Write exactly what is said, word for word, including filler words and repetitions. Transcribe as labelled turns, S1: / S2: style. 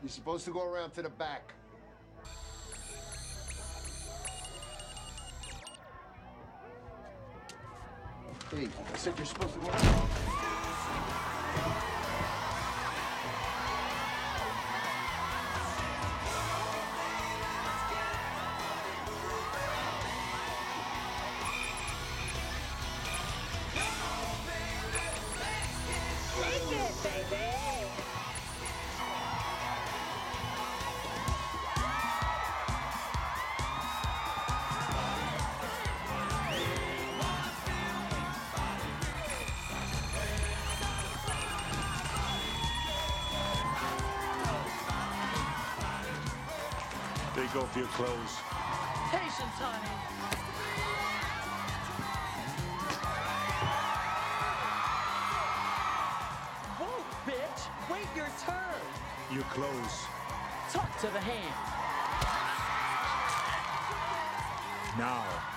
S1: You're supposed to go around to the back. Hey, I said you're supposed to go around.
S2: Take it, baby!
S3: Take off your clothes.
S4: Patience, honey. Whoa, bitch! Wait your turn!
S3: Your clothes.
S4: Talk to the hand.
S3: Now.